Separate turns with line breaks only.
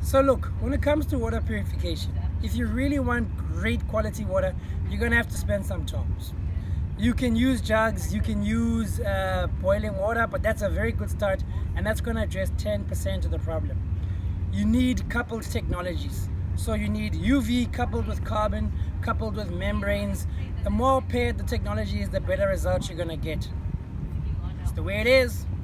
So look, when it comes to water purification, if you really want great quality water, you're going to have to spend some times. You can use jugs, you can use boiling water, but that's a very good start, and that's going to address 10% of the problem. You need coupled technologies. So you need UV coupled with carbon, coupled with membranes. The more paired the technology is, the better results you're going to get. It's the way it is.